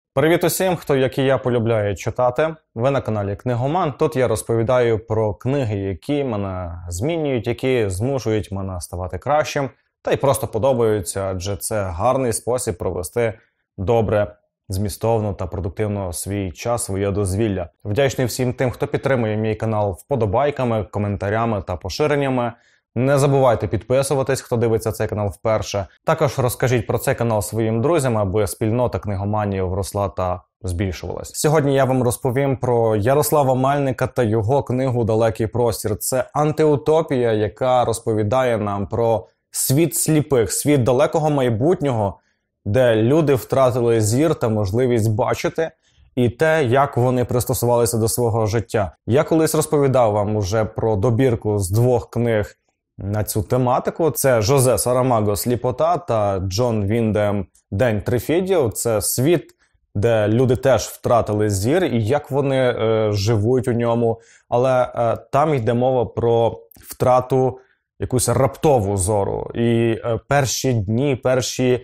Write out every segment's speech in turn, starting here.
Привіт усім, хто, як і я, полюбляє читати. Ви на каналі Книгоман. Тут я розповідаю про книги, які мене змінюють, які змушують мене ставати кращим, та й просто подобаються, адже це гарний спосіб провести добре, змістовно та продуктивно свій час, своє дозвілля. Вдячний всім тим, хто підтримує мій канал вподобайками, коментарями та поширеннями. Не забувайте підписуватись, хто дивиться цей канал вперше. Також розкажіть про цей канал своїм друзям, аби спільнота книгоманів росла та збільшувалась. Сьогодні я вам розповім про Ярослава Мельника та його книгу «Далекий простір». Це антиутопія, яка розповідає нам про світ сліпих, світ далекого майбутнього, де люди втратили зір та можливість бачити, і те, як вони пристосувалися до свого життя. Я колись розповідав вам уже про добірку з 2 книг на цю тематику. Це Жозе Сарамаго «Сліпота» та Джон Віндем «День Трифідів». Це світ, де люди теж втратили зір і як вони живуть у ньому. Але там йде мова про втрату якусь раптову зору. І перші дні, перші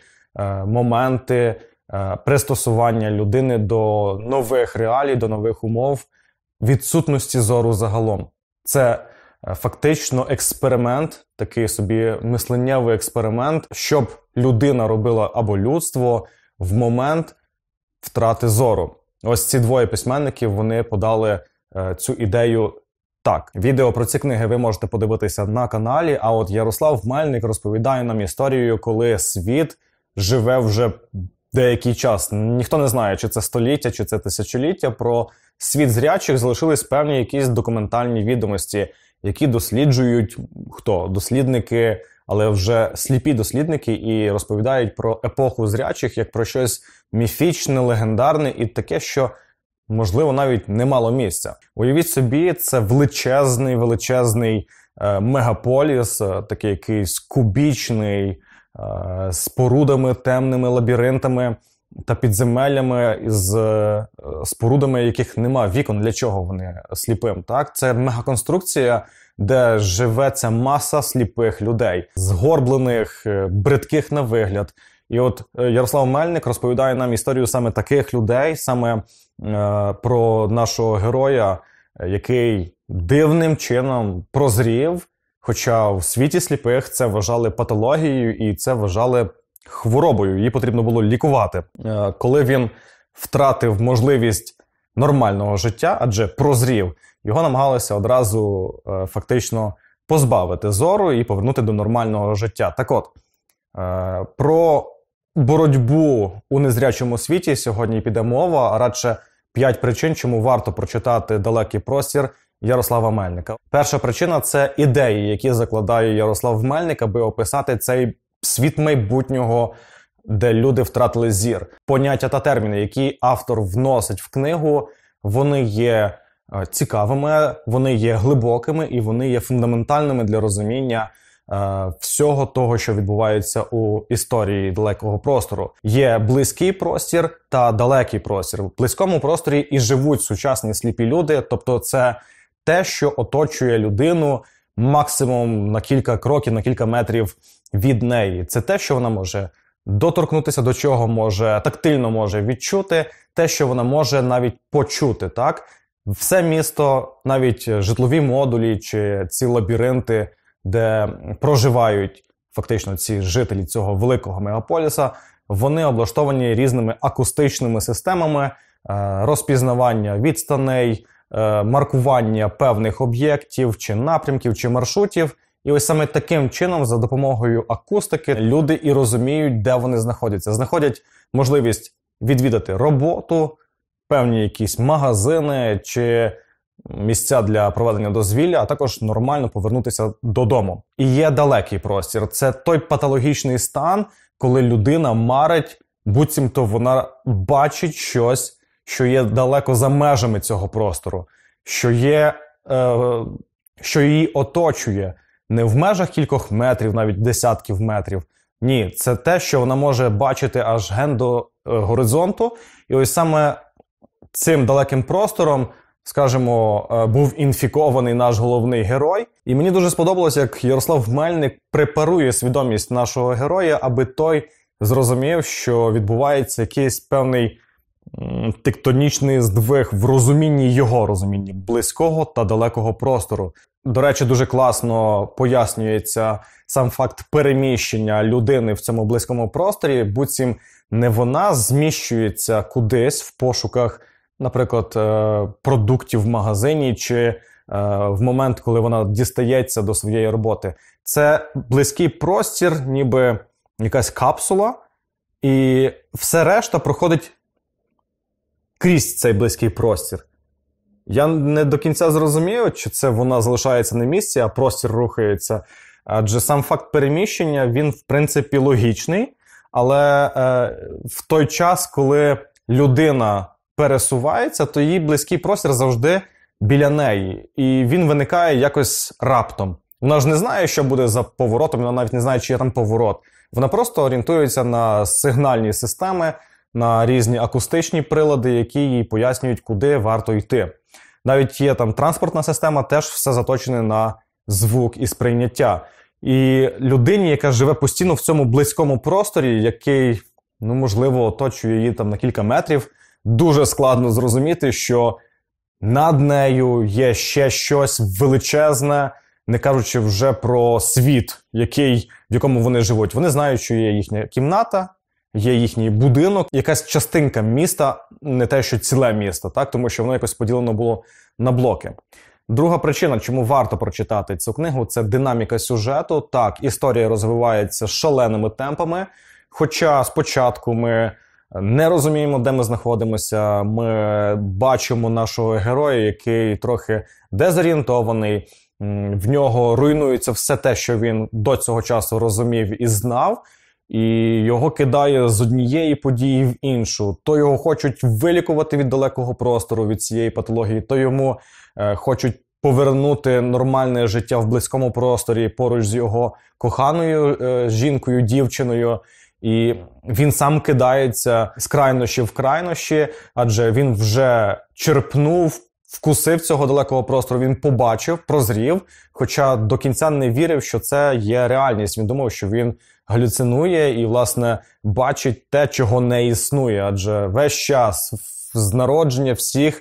моменти пристосування людини до нових реалій, до нових умов, відсутності зору загалом. Це фактично експеримент, такий собі мисленнєвий експеримент, щоб людина робила або людство в момент втрати зору. Ось ці 2 письменників, вони подали цю ідею так. Відео про ці книги ви можете подивитися на каналі, а от Ярослав Мельник розповідає нам історію, коли світ живе вже деякий час. Ніхто не знає, чи це століття, чи це тисячоліття. Про світ зрячих залишились певні якісь документальні відомості, які досліджують дослідники, але вже сліпі дослідники, і розповідають про епоху зрячих як про щось міфічне, легендарне і таке, що, можливо, навіть не мало місця. Уявіть собі, це величезний мегаполіс, такий якийсь кубічний, спорудами, темними лабіринтами та підземеллями з спорудами, яких нема вікон. Для чого вони сліпим? Так? Це мегаконструкція, де живе ця маса сліпих людей, згорблених, бридких на вигляд. І от Ярослав Мельник розповідає нам історію саме таких людей, саме про нашого героя, який дивним чином прозрів, хоча в світі сліпих це вважали патологією і це вважали хворобою. Її потрібно було лікувати. Коли він втратив можливість нормального життя, адже прозрів, його намагалися одразу фактично позбавити зору і повернути до нормального життя. Так от, про боротьбу у незрячому світі сьогодні піде мова, а радше 5 причин, чому варто прочитати «Далекий простір» Ярослава Мельника. Перша причина – це ідеї, які закладає Ярослав Мельник, аби описати цей світ майбутнього, де люди втратили зір. Поняття та терміни, які автор вносить в книгу, вони є цікавими, вони є глибокими і вони є фундаментальними для розуміння всього того, що відбувається у історії далекого простору. Є близький простір та далекий простір. В близькому просторі і живуть сучасні сліпі люди, тобто це те, що оточує людину максимум на кілька кроків, на кілька метрів від неї. Це те, що вона може доторкнутися, до чого може, тактильно може відчути, те, що вона може навіть почути, так? Все місто, навіть житлові модулі чи ці лабіринти, де проживають фактично ці жителі цього великого мегаполіса, вони облаштовані різними акустичними системами, розпізнавання відстаней, маркування певних об'єктів, чи напрямків, чи маршрутів. І ось саме таким чином, за допомогою акустики, люди і розуміють, де вони знаходяться. Знаходять можливість відвідати роботу, певні якісь магазини, чи місця для проведення дозвілля, а також нормально повернутися додому. І є далекий простір. Це той патологічний стан, коли людина марить, буцімто вона бачить щось, що є далеко за межами цього простору, що її оточує не в межах кількох метрів, навіть десятків метрів. Ні, це те, що вона може бачити аж ген до горизонту. І ось саме цим далеким простором, скажімо, був інфікований наш головний герой. І мені дуже сподобалося, як Ярослав Мельник препарує свідомість нашого героя, аби той зрозумів, що відбувається якийсь певний тектонічний здвиг в розумінні його розумінні близького та далекого простору. До речі, дуже класно пояснюється сам факт переміщення людини в цьому близькому просторі, буцім не вона зміщується кудись в пошуках, наприклад, продуктів в магазині чи в момент, коли вона дістається до своєї роботи. Це близький простір, ніби якась капсула, і все решта проходить крізь цей близький простір. Я не до кінця зрозумів, чи це вона залишається на місці, а простір рухається. Адже сам факт переміщення, він, в принципі, логічний, але в той час, коли людина пересувається, то її близький простір завжди біля неї. І він виникає якось раптом. Вона ж не знає, що буде за поворотом, вона навіть не знає, чи є там поворот. Вона просто орієнтується на сигнальні системи, на різні акустичні прилади, які їй пояснюють, куди варто йти. Навіть є там транспортна система, теж все заточене на звук і сприйняття. І людині, яка живе постійно в цьому близькому просторі, який, можливо, оточує її там на кілька метрів, дуже складно зрозуміти, що над нею є ще щось величезне, не кажучи вже про світ, в якому вони живуть. Вони знають, що є їхня кімната, є їхній будинок, якась частинка міста, не те, що ціле місто, так? Тому що воно якось поділено було на блоки. Друга причина, чому варто прочитати цю книгу, це динаміка сюжету. Так, історія розвивається шаленими темпами, хоча спочатку ми не розуміємо, де ми знаходимося, ми бачимо нашого героя, який трохи дезорієнтований, в нього руйнується все те, що він до цього часу розумів і знав, і його кидає з однієї події в іншу. То його хочуть вилікувати від далекого простору, від цієї патології, то йому хочуть повернути нормальне життя в близькому просторі поруч з його коханою жінкою, дівчиною. І він сам кидається з крайнощі в крайнощі, адже він вже черпнув, вкусив цього далекого простору, він побачив, прозрів, хоча до кінця не вірив, що це є реальність. Він думав, що він галюцинує і, власне, бачить те, чого не існує. Адже весь час з народження всіх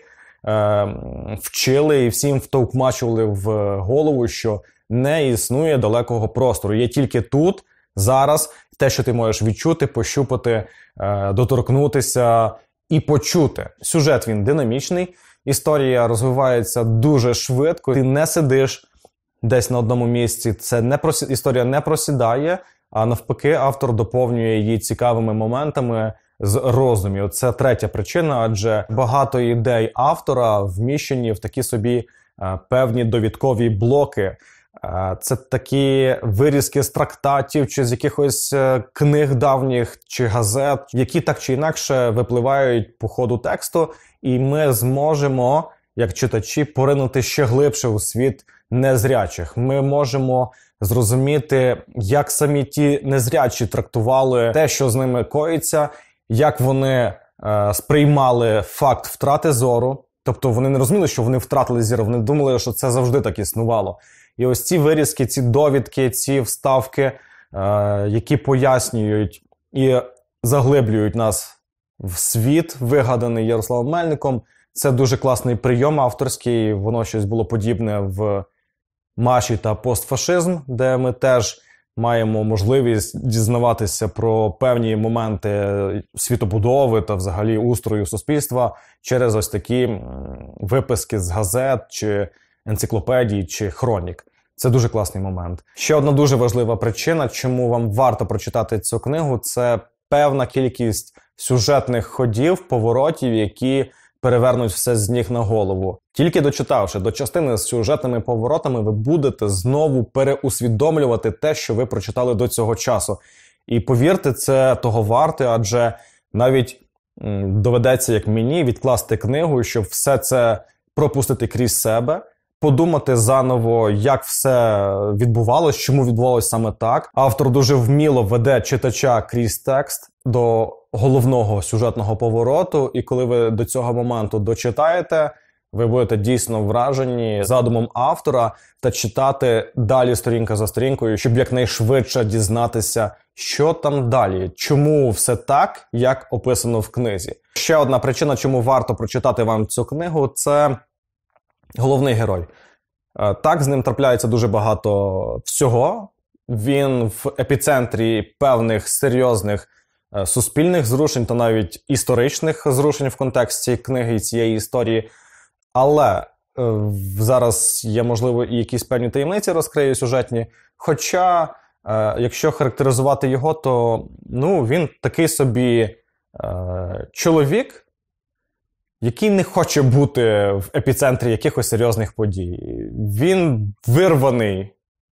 вчили і всім втовкмачували в голову, що не існує далекого простору. Є тільки тут, зараз, те, що ти можеш відчути, пощупати, доторкнутися і почути. Сюжет він динамічний, історія розвивається дуже швидко, ти не сидиш десь на одному місці, історія не просідає, а навпаки автор доповнює її цікавими моментами з роздумів. Це третя причина, адже багато ідей автора вміщені в такі собі певні довідкові блоки. Це такі вирізки з трактатів чи з якихось книг давніх чи газет, які так чи інакше випливають по ходу тексту, і ми зможемо, як читачі, поринути ще глибше у світ незрячих. Ми можемо зрозуміти, як самі ті незрячі трактували те, що з ними коїться, як вони сприймали факт втрати зору. Тобто вони не розуміли, що вони втратили зір, вони думали, що це завжди так існувало. І ось ці вирізки, ці довідки, ці вставки, які пояснюють і заглиблюють нас в світ, вигаданий Ярославом Мельником, це дуже класний прийом авторський. Воно щось було подібне в «Маші» та «Постфашизм», де ми теж маємо можливість дізнаватися про певні моменти світобудови та взагалі устрою суспільства через ось такі виписки з газет чи енциклопедій чи хронік. Це дуже класний момент. Ще одна дуже важлива причина, чому вам варто прочитати цю книгу, це певна кількість сюжетних ходів, поворотів, які перевернуть все з ніг на голову. Тільки дочитавши до частини з сюжетними поворотами, ви будете знову переусвідомлювати те, що ви прочитали до цього часу. І повірте, це того варте, адже навіть доведеться, як мені, відкласти книгу, щоб все це пропустити крізь себе, подумати заново, як все відбувалось, чому відбувалось саме так. Автор дуже вміло веде читача крізь текст до головного сюжетного повороту, і коли ви до цього моменту дочитаєте, ви будете дійсно вражені задумом автора та читати далі сторінка за сторінкою, щоб якнайшвидше дізнатися, що там далі, чому все так, як описано в книзі. Ще одна причина, чому варто прочитати вам цю книгу, це головний герой. Так, з ним трапляється дуже багато всього. Він в епіцентрі певних серйозних суспільних зрушень та навіть історичних зрушень в контексті книги і цієї історії. Але зараз я, можливо, і якісь певні таємниці розкрию сюжетні. Хоча, якщо характеризувати його, то він такий собі чоловік, який не хоче бути в епіцентрі якихось серйозних подій. Він вирваний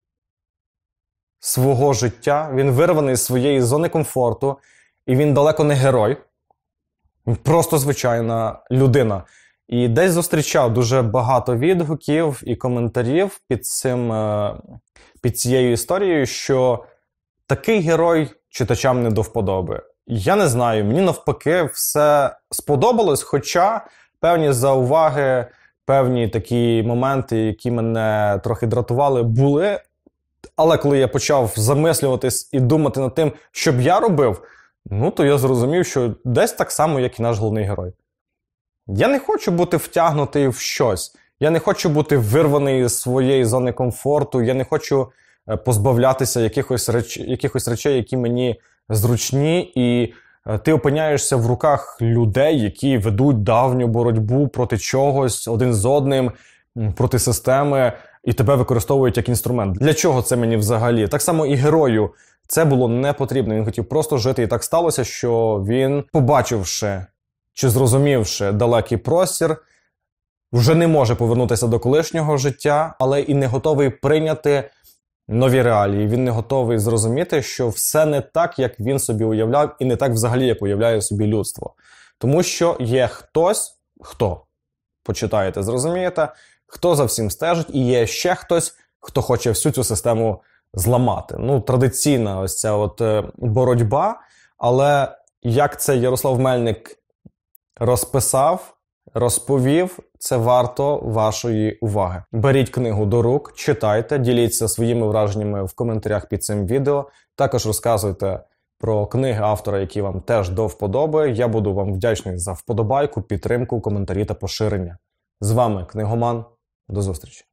з свого життя, він вирваний з своєї зони комфорту, і він далеко не герой. Він просто звичайна людина. І десь зустрічав дуже багато відгуків і коментарів під цією історією, що такий герой читачам не до вподоби. Я не знаю, мені навпаки все сподобалось, хоча певні зауваги, певні такі моменти, які мене трохи дратували, були. Але коли я почав замислюватись і думати над тим, що б я робив, то я зрозумів, що десь так само, як і наш головний герой. Я не хочу бути втягнутий в щось. Я не хочу бути вирваний з своєї зони комфорту. Я не хочу позбавлятися якихось речей, які мені зручні. І ти опиняєшся в руках людей, які ведуть давню боротьбу проти чогось, один з одним, проти системи, і тебе використовують як інструмент. Для чого це мені взагалі? Так само і герою це було не потрібно. Він хотів просто жити. І так сталося, що він, побачивши чи зрозумівши далекий простір, вже не може повернутися до колишнього життя, але і не готовий прийняти нові реалії. Він не готовий зрозуміти, що все не так, як він собі уявляв, і не так взагалі, як уявляє собі людство. Тому що є хтось, хто, почитаєте, зрозумієте, хто за всім стежить, і є ще хтось, хто хоче всю цю систему зламати. Традиційна ось ця боротьба, але як це Ярослав Мельник розписав, розповів, це варто вашої уваги. Беріть книгу до рук, читайте, діліться своїми враженнями в коментарях під цим відео. Також розказуйте про книги автора, які вам теж до вподоби. Я буду вам вдячний за вподобайку, підтримку, коментарі та поширення. З вами Книгоман. До зустрічі.